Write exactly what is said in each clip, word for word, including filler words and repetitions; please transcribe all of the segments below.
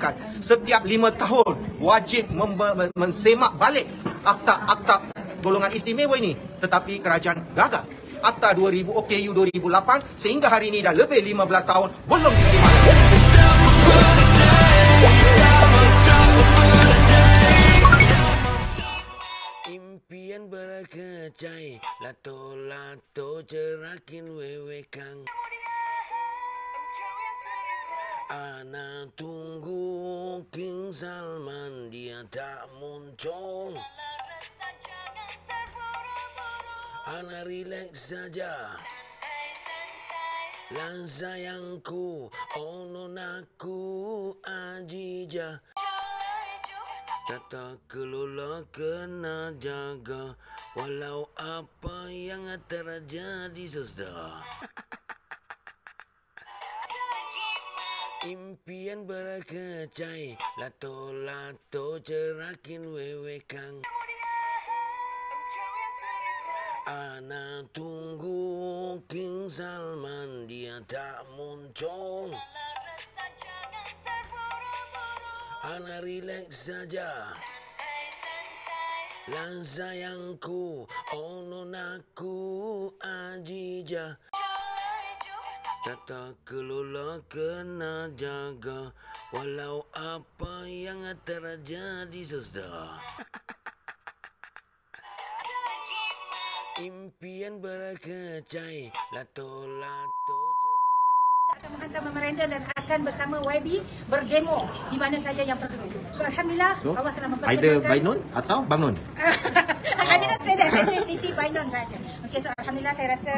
mengatakan setiap lima tahun wajib mensemak balik akta-akta golongan istimewa ini, tetapi kerajaan gagal. Akta dua ribu O K U dua ribu lapan sehingga hari ini dah lebih lima belas tahun belum disemak. Impian berkecai, lato-lato cerakin wewe kang. Ana tunggu King Salman, dia tak muncul. Ana relax saja. Lang sayangku, oh nonaku Ajija. Tata kelola kena jaga, walau apa yang terjadi sesda. Impian berkecai, lato-lato cerakin wewe kang. Ana tunggu King Salman, dia tak muncul. Ana relax saja. Lang sayangku, oh nonaku Ajija. Tata kelola kena jaga, walau apa yang terjadi sesda. Impian berkecai, lato-lato. Akan menghantar memorandum dan akan bersama Y B berdemo di mana saja yang perlu. So Alhamdulillah so, Allah telah memperkenalkan. Either Bainon atau Bang Non? I didn't say that. I say Siti Bainon saja. Okay, so Alhamdulillah saya rasa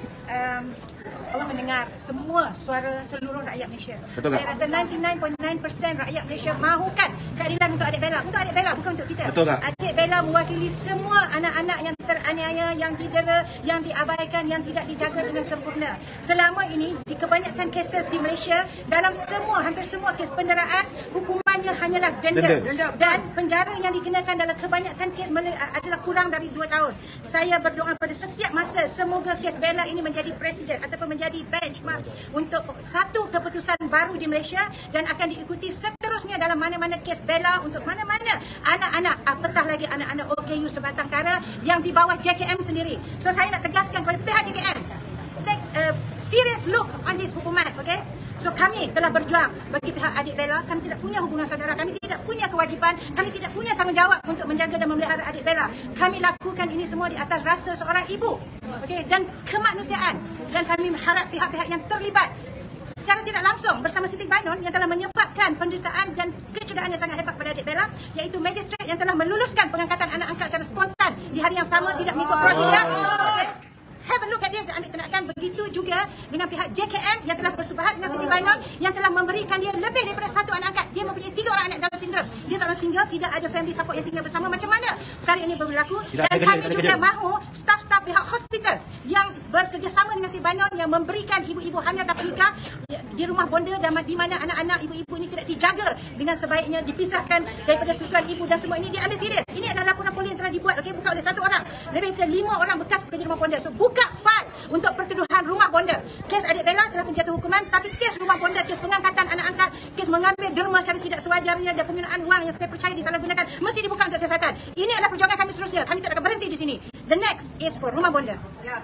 um, Allah mendengar semua suara seluruh rakyat Malaysia. Betul saya tak? Rasa sembilan puluh sembilan perpuluhan sembilan peratus rakyat Malaysia mahukan keadilan untuk adik Bella. Untuk adik Bella, bukan untuk kita. Betul tak? Adik Bella mewakili semua anak-anak yang teraniaya, yang didera, yang diabaikan, yang tidak dijaga dengan sempurna. Selama ini, di kebanyakan kes di Malaysia, dalam semua, hampir semua kes penderaan, hukumannya hanyalah denda. denda. Dan penjara yang dikenakan dalam kebanyakan kes adalah kurang dari dua tahun. Saya berdoa pada setiap masa, semoga kes Bella ini menjadi presiden ataupun menjadi jadi benchmark untuk satu keputusan baru di Malaysia dan akan diikuti seterusnya dalam mana-mana kes Bella untuk mana-mana anak-anak, apatah lagi anak-anak O K U sebatang kara yang di bawah J K M sendiri. So saya nak tegaskan kepada pihak J K M, take a serious look on this hukuman, okay? So kami telah berjuang bagi pihak adik Bella. Kami tidak punya hubungan saudara, kami tidak punya kewajipan, kami tidak punya tanggungjawab untuk menjaga dan memelihara adik Bella. Kami lakukan ini semua di atas rasa seorang ibu, okey, dan kemanusiaan. Dan kami mengharap pihak-pihak yang terlibat secara tidak langsung bersama Siti Bainon yang telah menyebabkan penderitaan dan kecederaan yang sangat hebat pada adik Bella, iaitu magistrate yang telah meluluskan pengangkatan anak angkat secara spontan di hari yang sama tidak mengikut prosedur. Okay. Have a look at this dan ambil tindakan. Begitu juga dengan pihak J K M yang telah bersubahat dengan Siti Bainon yang telah memberikan dia lebih daripada satu anak angkat. Dia mempunyai tiga orang anak Down syndrome. Dia seorang single, tidak ada family support yang tinggal bersama. Macam mana perkara ini berlaku? Dan kami kerja, juga kerja. mahu staf-staf pihak hospital yang bekerjasama dengan Siti Bainon yang memberikan ibu-ibu hamil tanpa nikah di rumah bonda dan di mana anak-anak ibu-ibu ini tidak dijaga dengan sebaiknya, dipisahkan daripada susuan ibu dan semua ini diambil serius. Ini adalah laporan polis yang telah dibuat, okey, bukan oleh satu orang. Lebih daripada lima orang bekas pekerja rumah bonda. So buka file untuk pertuduhan rumah bonda. Kes adik Bella telah pun jatuh hukuman, tapi kes rumah bonda, kes pengangkatan anak angkat, kes mengambil derma secara tidak sewajarnya dan penggunaan wang yang saya percaya disalahgunakan mesti dibuka untuk siasatan. Ini adalah perjuangan kami seterusnya. Kami tidak akan berhenti di sini. The next is for rumah bonda. Ya.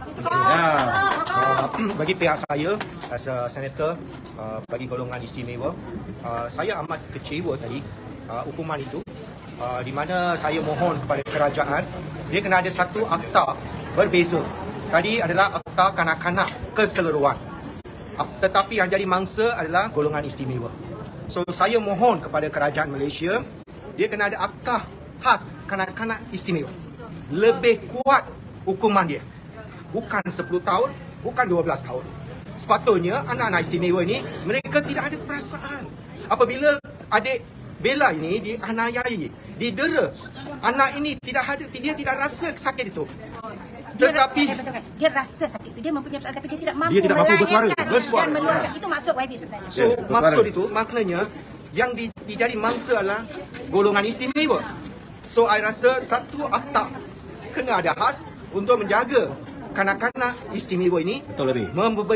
Uh, bagi pihak saya, as a senator, uh, bagi golongan istimewa, uh, saya amat kecewa tadi uh, hukuman itu, uh, di mana saya mohon kepada kerajaan, dia kena ada satu akta berbeza. Tadi adalah akta kanak-kanak keseluruhan. Tetapi yang jadi mangsa adalah golongan istimewa. So saya mohon kepada kerajaan Malaysia, dia kena ada akta khas kanak-kanak istimewa. Lebih kuat hukuman dia. Bukan sepuluh tahun, bukan dua belas tahun. Sepatutnya anak-anak istimewa ini, mereka tidak ada perasaan. Apabila adik Bella ini dianiayai, didera, anak ini tidak ada, dia tidak rasa sakit itu. Dia Tetapi rasa, dia rasa sakit itu, dia mempunyai perasaan tapi dia tidak mampu dia tidak mampu bersuara. bersuara. Dan meluahkan. Itu maksud Y B sebenarnya. So yeah, maksud itu maknanya yang di, dijadi mangsa adalah golongan istimewa. So I rasa satu akta kena ada khas untuk menjaga kanak-kanak istimewa ini, betul lebih, memberi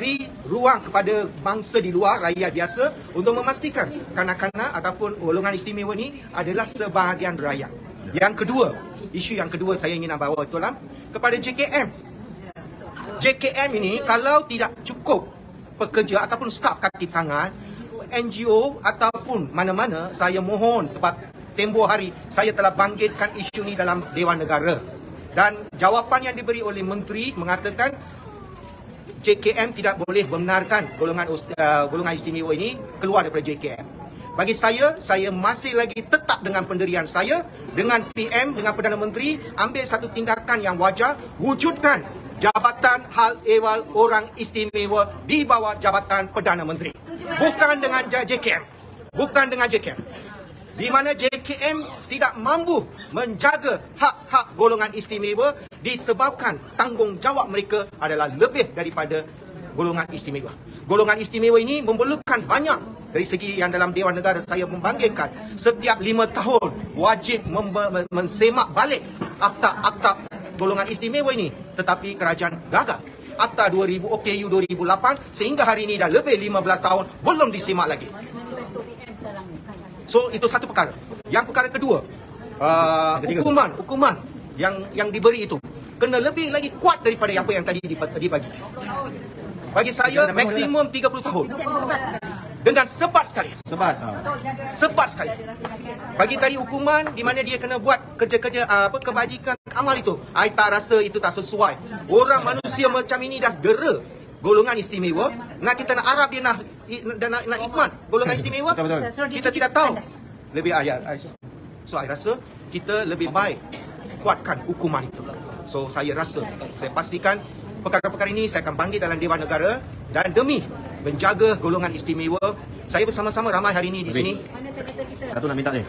ruang kepada bangsa di luar, rakyat biasa, untuk memastikan kanak-kanak ataupun golongan istimewa ni adalah sebahagian rakyat. Yang kedua, isu yang kedua saya ingin nak bawa tuan kepada J K M. J K M ini kalau tidak cukup pekerja ataupun staf kaki tangan, N G O ataupun mana-mana, saya mohon tepat tempoh hari saya telah bangkitkan isu ni dalam Dewan Negara. Dan jawapan yang diberi oleh Menteri mengatakan J K M tidak boleh membenarkan golongan uh, golongan istimewa ini keluar daripada J K M. Bagi saya, saya masih lagi tetap dengan pendirian saya, dengan P M, dengan Perdana Menteri, ambil satu tindakan yang wajar, wujudkan Jabatan Hal Ehwal Orang Istimewa di bawah Jabatan Perdana Menteri. Bukan dengan J K M. Bukan dengan J K M. Di mana J K M tidak mampu menjaga hak-hak golongan istimewa disebabkan tanggungjawab mereka adalah lebih daripada golongan istimewa. Golongan istimewa ini memerlukan banyak dari segi yang dalam Dewan Negara saya membangkitkan setiap lima tahun wajib mensemak balik akta-akta golongan istimewa ini, tetapi kerajaan gagal. Akta dua ribu O K U dua ribu lapan sehingga hari ini dah lebih lima belas tahun belum disemak lagi. So itu satu perkara. Yang perkara kedua, uh, hukuman hukuman yang yang diberi itu kena lebih lagi kuat daripada apa yang tadi dibagi. Bagi saya maksimum tiga puluh tahun. Dengan sebat sekali. Sebat. Sebat sekali. Bagi tadi hukuman di mana dia kena buat kerja-kerja uh, apa kebajikan amal itu. I tak rasa itu tak sesuai. Orang manusia macam ini dah dera golongan istimewa. Nak kita nak harap dia nak nak, nak ikmat golongan istimewa. Kita tidak tahu. Lebih ayat. So I rasa kita lebih baik kuatkan hukuman itu. So saya rasa, saya pastikan perkara-perkara ini saya akan bangkit dalam Dewan Negara dan demi menjaga golongan istimewa. Saya bersama-sama ramai hari ini di sini. Satu nak minta ni.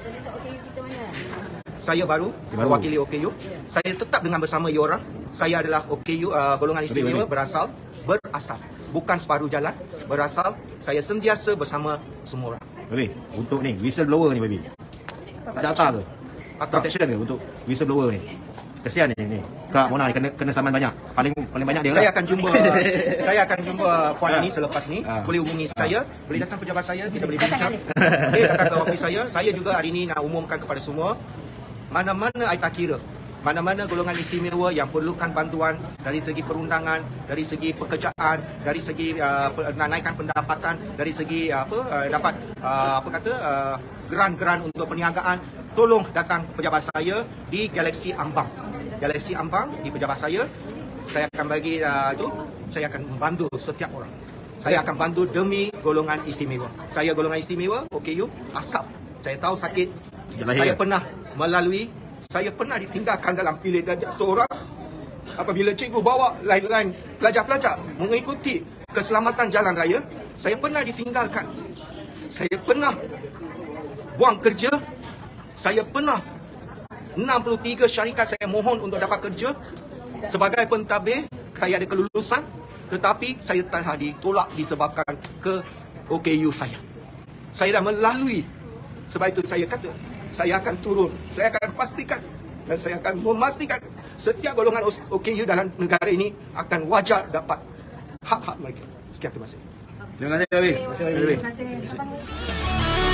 Saya baru mewakili O K U. Saya tetap dengan bersama you orang. Saya adalah O K U uh, golongan istimewa berasal berasal bukan separuh jalan, berasal. Saya sentiasa bersama semua orang. Baby, untuk ni whistleblower ni baby. Ada akta ke? Akta. Protection ke untuk whistleblower ni? Kesian ni ni. Kak Mona ni kena kena saman banyak. Paling paling banyak dia. Saya lah. akan jumpa saya akan jumpa puan ini selepas ni. Ah. Boleh hubungi saya, boleh datang pejabat saya, kita boleh bincang. Boleh datang ke ofis saya. Saya juga hari ini nak umumkan kepada semua, mana-mana I tak kira, mana-mana golongan istimewa yang perlukan bantuan dari segi perundangan, dari segi pekerjaan, dari segi uh, naikkan pendapatan, dari segi uh, apa uh, dapat uh, apa kata uh, geran-geran untuk perniagaan, tolong datang pejabat saya di Galaxy Ambang. Galaxy Ambang di pejabat saya. Saya akan bagi uh, itu, saya akan membantu setiap orang. Saya akan bantu demi golongan istimewa. Saya golongan istimewa, O K U, asap. Saya tahu sakit. Saya pernah melalui, saya pernah ditinggalkan dalam bilik darjah seorang apabila cikgu bawa lain-lain pelajar-pelajar mengikuti keselamatan jalan raya. Saya pernah ditinggalkan. Saya pernah buang kerja. Saya pernah enam puluh tiga syarikat saya mohon untuk dapat kerja sebagai pentadbir, saya ada kelulusan, tetapi saya telah ditolak disebabkan ke O K U saya. Saya dah melalui. Sebab itu saya kata, saya akan turun, saya akan pastikan dan saya akan memastikan setiap golongan O K U dalam negara ini akan wajar dapat hak-hak mereka. Sekian, terima kasih. Terima kasih, Baby. Terima kasih.